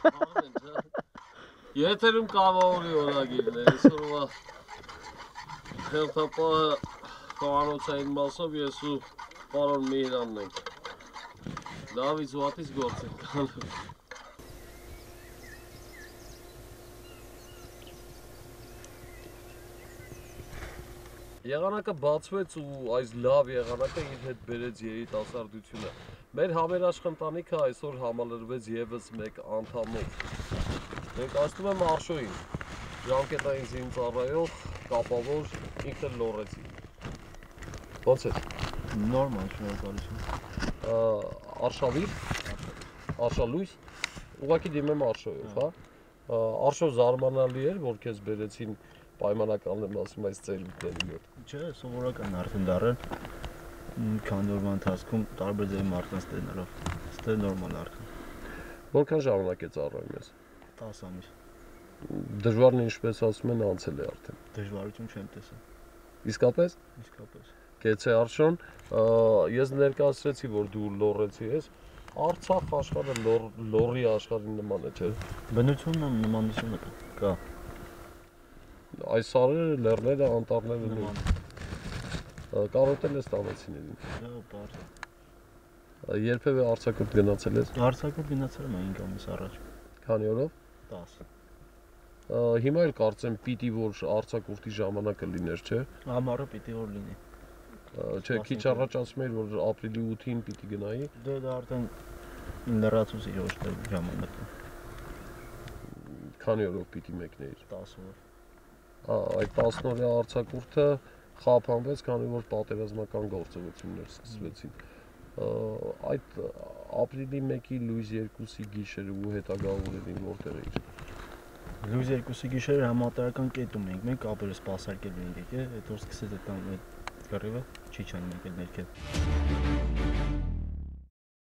Եթերում կավավորի օրագիրն է, այսօրվա հերթապահը խոհանոցային մասով ես ու պարոն Միրանն ենք։ Դավիթ Զուատից գործ ենք կանում։ Եղանակը բացվեց ու այս լավ եղանակը իր հետ բերեց երիտասարդությունը։ Մեր համերաշխ ընտանիքը այսօր համալրվեց եւս մեկ անդամով։ Ներկայացնում եմ Արշոյին, ժամկետային զինծառայող, կապավոր, ինքն էլ լոռեցի։ Ո՞նց է։ Նորմալ, շնորհակալություն։ Արշավիր, Արշալույս, ուղղակի դիմեմ Արշոյով, հա։ Արշո զարմանալի էր, որ քեզ բերեցին պայմանականն եմ ասում այս ծերունքների մոտ։ Չէ, սովորական արդեն դառել քանի օրվա ընթացքում տարբեր ձևի մարդկանց տեսնելով։ Ստե նորմալ արդեն։ Որքան ժամանակ է ծառայում ես։ 10 ամիս։ Դժվարն ինչպես ասում են անցել է արդեն։ Դժվարություն չեմ տեսել։ Իսկապես։ Կեցե Արշոն, ես ներկայացրեցի, որ դու լոռեցի ես։ Արցախ աշխարհը լոռի աշխարհի նման է, չէ՞։ Բնությունը նմանություն կա։ Այս սարերը, լեռները, անտառները նման։ Կարոտել ես տանեցիներին։ Դա բարդ։ Երբևէ արձակուրդ գնացել ես։ Արձակուրդ գնացել եմ 5 ամիս առաջ։ Քանի օրով։ 10։ Հիմա էլ կարծեմ պիտի որ արձակուրդի ժամանակը լիներ, չէ։ Ամառը պիտի որ լինի։ Չէ, քիչ առաջ ասում էիր, որ ապրիլի 8-ին պիտի գնայի։ Դա արդեն լրացուցի ոչ թե ժամանակը։ Քանի օրով պիտի մեկնեիր։ 10 օր։ Այդ 10 օրյա արձակուրդը խափանվեց, քանի որ պատերազմական գործողություններ սկսվեցին։ Այդ ապրիլի 1-ի լույս 2-ի գիշերը ու հետագա օրերին որտեղ էիր։ Լույս 2-ի գիշերը համատարական կետում էինք, մենք ապերը սպասարկել էինք, հետո սկսեց այդ կռիվը Չիչան եկել ներքև։